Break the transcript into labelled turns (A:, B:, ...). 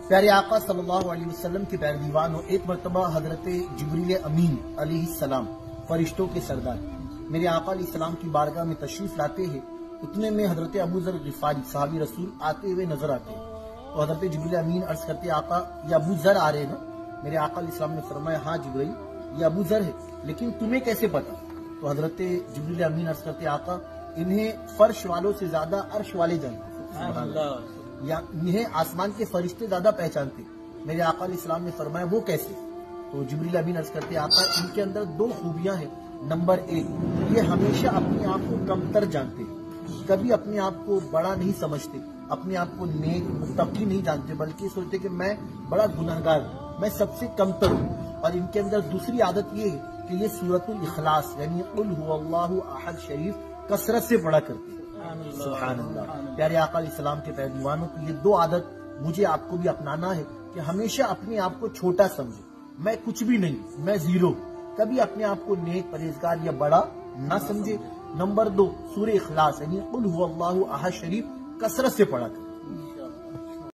A: پیارے آقا صلی اللہ علیہ وسلم کے پیروانوں، ایک مرتبہ حضرت جبریل امین علیہ السلام فرشتوں کے سردار میرے آقا علیہ السلام کی بارگاہ میں تشریف لاتے ہیں۔ اتنے میں حضرت ابو ذر غفاری صحابی رسول آتے ہوئے نظر آتے ہیں۔ تو حضرت جبریل امین عرض کرتے آقا یہ ابو ذر آ رہے ہیں نا؟ میرے آقا علیہ السلام نے فرمایا ہاں جبریل یہ ابو ذر ہے، لیکن تمہیں کیسے پتا؟ تو حضرت جبریل امین عرض کرتے آقا انہیں فرش والوں سے زیادہ عرش والے جانتے، یا انہیں آسمان کے فرشتے زیادہ پہچانتے۔ میرے آقا علیہ السلام نے فرمایا وہ کیسے؟ تو جبریل امین عرض کرتے آقا ان کے اندر دو خوبیاں ہیں۔ نمبر ایک، یہ ہمیشہ اپنے آپ کو کمتر جانتے، کبھی اپنے آپ کو بڑا نہیں سمجھتے، اپنے آپ کو نیک متقی نہیں جانتے، بلکہ سوچتے کہ میں بڑا گنہگار ہوں، میں سب سے کمتر ہوں۔ اور ان کے اندر دوسری عادت یہ ہے کہ یہ سورۃ الاخلاص یعنی قل هو اللہ احد شریف کثرت سے پڑھا کرتے ہیں۔ سبحان اللہ۔ پیارے آقا علیہ السلام کے پیروانوں کی یہ دو عادت مجھے آپ کو بھی اپنانا ہے کہ ہمیشہ اپنے آپ کو چھوٹا سمجھے، میں کچھ بھی نہیں، میں زیرو، کبھی اپنے آپ کو نیک پرہیزگار یا بڑا نہ سمجھے۔ نمبر دو، سورہ اخلاص یعنی قل هو اللہ احد شریف کثرت سے پڑھا کریں۔